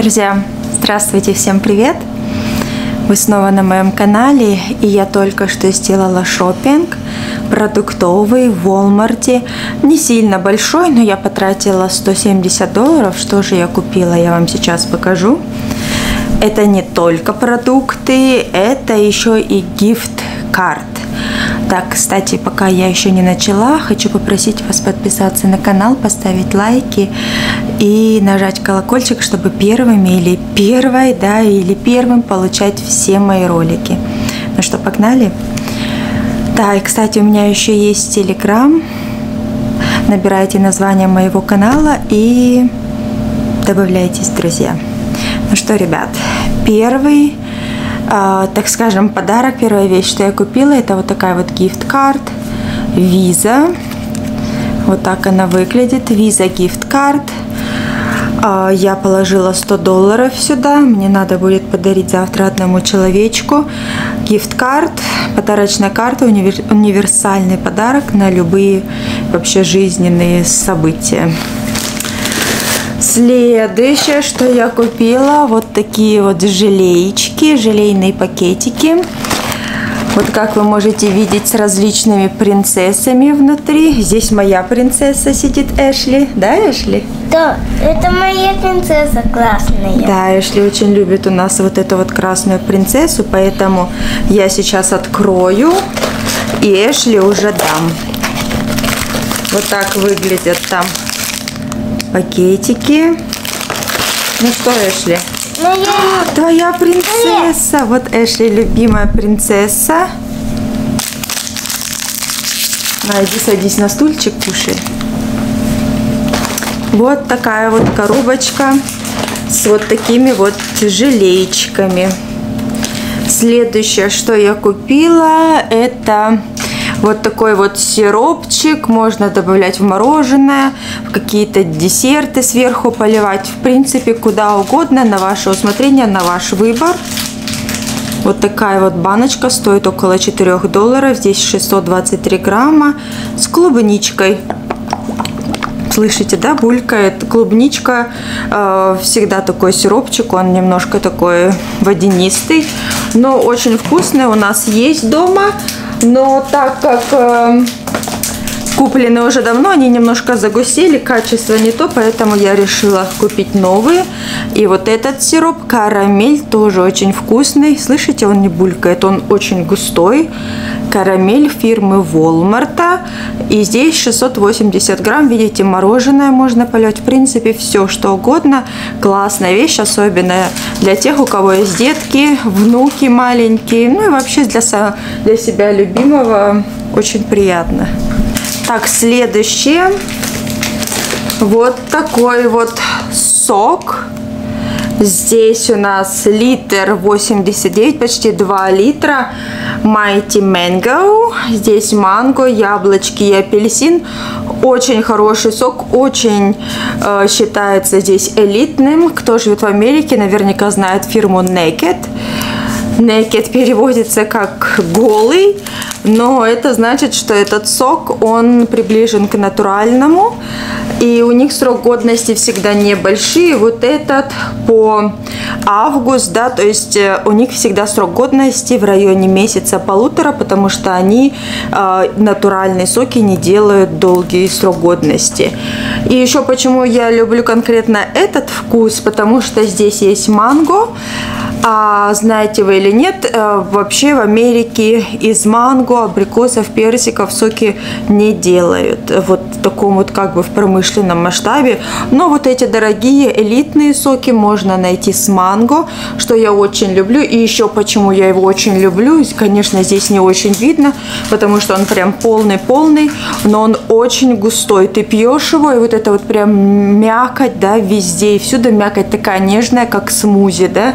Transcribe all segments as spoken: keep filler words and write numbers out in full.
Друзья, здравствуйте, всем привет! Вы снова на моем канале, и я только что сделала шопинг продуктовый в Walmart. Не сильно большой, но я потратила сто семьдесят долларов. Что же я купила, я вам сейчас покажу. Это не только продукты, это еще и гифт-карт. Так, кстати, пока я еще не начала, хочу попросить вас подписаться на канал, поставить лайки и нажать колокольчик, чтобы первыми или первой, да, или первым получать все мои ролики. Ну что, погнали? Да, и, кстати, у меня еще есть Telegram. Набирайте название моего канала и добавляйтесь, друзья. Ну что, ребят, первый... Uh, так скажем, подарок, первая вещь, что я купила, это вот такая вот гифт-карт Visa. Вот так она выглядит. Visa гифт-карт. Uh, я положила сто долларов сюда. Мне надо будет подарить завтра одному человечку. Гифт-карт, подарочная карта, универ... универсальный подарок на любые вообще жизненные события. Следующее, что я купила, вот такие вот желеечки, желейные пакетики. Вот как вы можете видеть, с различными принцессами внутри. Здесь моя принцесса сидит, Эшли. Да, Эшли? Да, это моя принцесса классная. Да, Эшли очень любит у нас вот эту вот красную принцессу, поэтому я сейчас открою и Эшли уже дам. Вот так выглядят там пакетики. Ну что, Эшли? Но я... А, твоя принцесса. Вот Эшли, любимая принцесса. На, иди садись на стульчик, кушай. Вот такая вот коробочка с вот такими вот желеечками. Следующее, что я купила, это... вот такой вот сиропчик, можно добавлять в мороженое, в какие-то десерты сверху поливать. В принципе, куда угодно, на ваше усмотрение, на ваш выбор. Вот такая вот баночка стоит около четырёх долларов. Здесь шестьсот двадцать три грамма с клубничкой. Слышите, да, булькает клубничка. Э, всегда такой сиропчик, он немножко такой водянистый, но очень вкусный. У нас есть дома. Но так как э, куплены уже давно, они немножко загустели, качество не то, поэтому я решила купить новые. И вот этот сироп, карамель, тоже очень вкусный. Слышите, он не булькает, он очень густой. Карамель фирмы Walmart. И здесь шестьсот восемьдесят грамм, видите, мороженое можно полить. В принципе, все что угодно. Классная вещь, особенно для тех, у кого есть детки, внуки маленькие. Ну и вообще для, для себя любимого очень приятно. Так, следующее. Вот такой вот сок. Здесь у нас литр восемьдесят девять, почти два литра. Mighty Mango. Здесь манго, яблочки и апельсин. Очень хороший сок, очень э, считается здесь элитным. Кто живет в Америке, наверняка знает фирму Naked. Naked переводится как голый, но это значит, что этот сок, он приближен к натуральному, и у них срок годности всегда небольшие. Вот этот по август, да, то есть у них всегда срок годности в районе месяца-полутора, потому что они э, натуральные соки не делают долгий срок годности. И еще почему я люблю конкретно этот вкус, потому что здесь есть манго. А знаете вы или нет, вообще в Америке из манго, абрикосов, персиков соки не делают. Вот в таком вот как бы в промышленном масштабе. Но вот эти дорогие элитные соки можно найти с манго, что я очень люблю. И еще почему я его очень люблю, конечно, здесь не очень видно, потому что он прям полный-полный, но он очень густой. Ты пьешь его, и вот это вот прям мякоть, да, везде и всюду мякоть такая нежная, как смузи, да.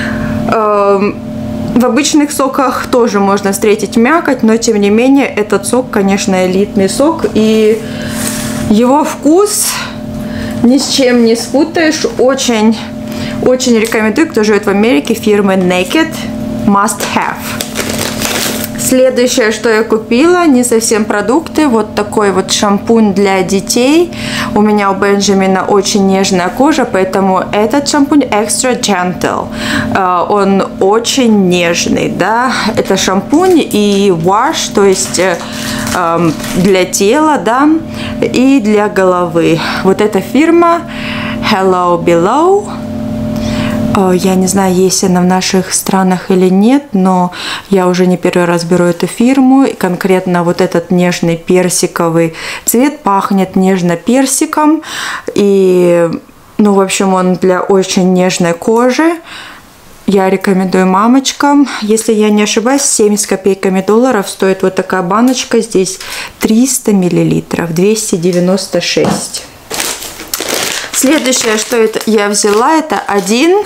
В обычных соках тоже можно встретить мякоть, но тем не менее этот сок, конечно, элитный сок, и его вкус ни с чем не спутаешь. Очень, очень рекомендую, кто живет в Америке, фирмы Naked, must have. Следующее, что я купила, не совсем продукты, вот такой вот шампунь для детей. У меня у Бенджамина очень нежная кожа, поэтому этот шампунь Extra Gentle. Он очень нежный, да. Это шампунь и wash, то есть для тела, да, и для головы. Вот эта фирма Hello Below. Я не знаю, есть она в наших странах или нет, но я уже не первый раз беру эту фирму. И конкретно вот этот нежный персиковый цвет пахнет нежно-персиком. И, ну, в общем, он для очень нежной кожи. Я рекомендую мамочкам. Если я не ошибаюсь, семь с копейками долларов стоит вот такая баночка. Здесь триста миллилитров, двести девяносто шесть. Следующее, что это я взяла, это один,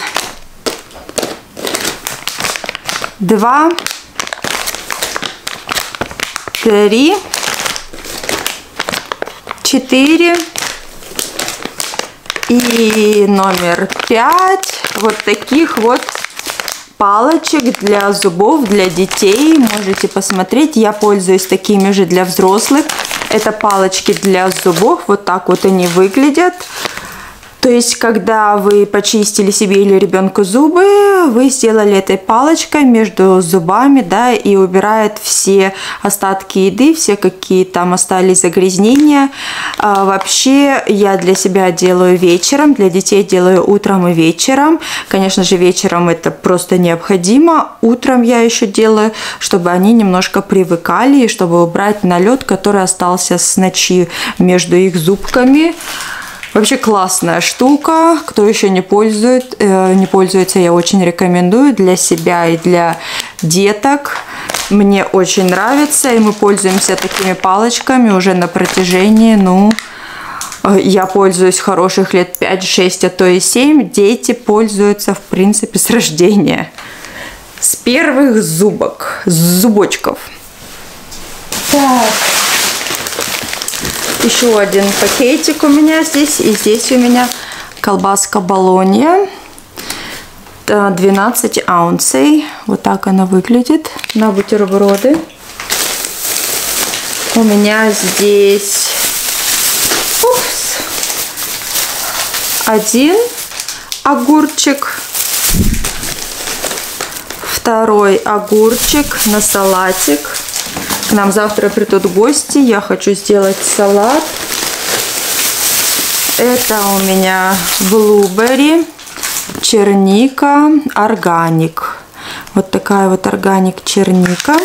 два, три, четыре и номер пять. Вот таких вот палочек для зубов для детей. Можете посмотреть. Я пользуюсь такими же для взрослых. Это палочки для зубов. Вот так вот они выглядят. То есть, когда вы почистили себе или ребенку зубы, вы сделали этой палочкой между зубами, да, и убирает все остатки еды, все какие там остались загрязнения. А, вообще, я для себя делаю вечером, для детей делаю утром и вечером. Конечно же, вечером это просто необходимо. Утром я еще делаю, чтобы они немножко привыкали, и чтобы убрать налет, который остался с ночи между их зубками. Вообще классная штука, кто еще не пользует, э, не пользуется, я очень рекомендую для себя и для деток. Мне очень нравится, и мы пользуемся такими палочками уже на протяжении, ну, э, я пользуюсь хороших лет пять-шесть, а то и семь. Дети пользуются, в принципе, с рождения. С первых зубок, с зубочков. Так. Еще один пакетик у меня здесь. И здесь у меня колбаска Болонья. двенадцать аунций. Вот так она выглядит на бутерброды. У меня здесь упс, один огурчик. Второй огурчик на салатик. К нам завтра придут гости, я хочу сделать салат. Это у меня блуберри, черника, органик. Вот такая вот органик черника.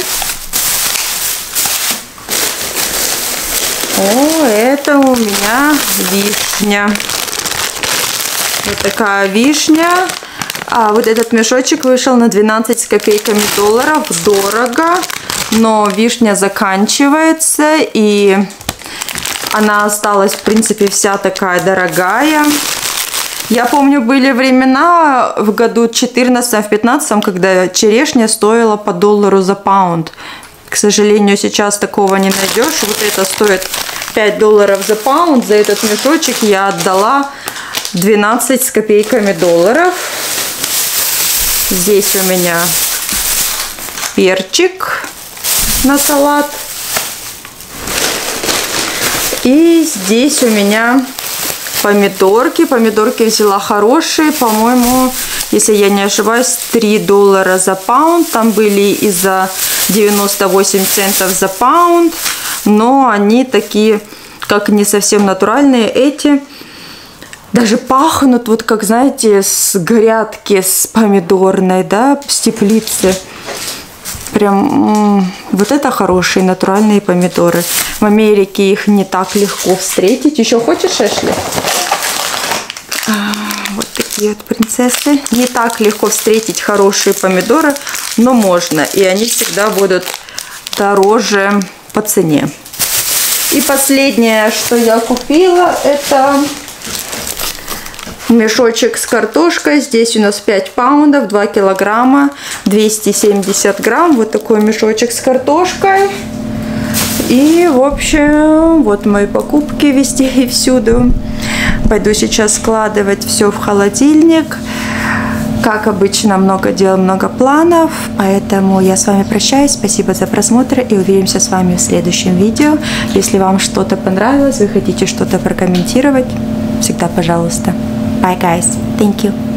О, это у меня вишня. Вот такая вишня. А вот этот мешочек вышел на двенадцать с копейками долларов. Дорого. Но вишня заканчивается, и она осталась, в принципе, вся такая дорогая. Я помню, были времена в году четырнадцатом-пятнадцатом, когда черешня стоила по доллару за паунд. К сожалению, сейчас такого не найдешь. Вот это стоит пять долларов за паунд. За этот мешочек я отдала двенадцать с копейками долларов. Здесь у меня перчик на салат. И здесь у меня помидорки. Помидорки взяла хорошие, по-моему, если я не ошибаюсь, три доллара за паунд. Там были и за девяносто восемь центов за паунд, но они такие, как не совсем натуральные. Эти даже пахнут, вот как, знаете, с грядки, с помидорной, да, с теплицы. Прям вот это хорошие натуральные помидоры. В Америке их не так легко встретить. Еще хочешь, Эшли? А, вот такие вот принцессы. Не так легко встретить хорошие помидоры, но можно. И они всегда будут дороже по цене. И последнее, что я купила, это мешочек с картошкой. Здесь у нас пять паундов, два килограмма, двести семьдесят грамм. Вот такой мешочек с картошкой. И, в общем, вот мои покупки везде и всюду. Пойду сейчас складывать все в холодильник. Как обычно, много дел, много планов, поэтому я с вами прощаюсь. Спасибо за просмотр и увидимся с вами в следующем видео. Если вам что-то понравилось, вы хотите что-то прокомментировать, всегда пожалуйста. Bye, guys. Thank you.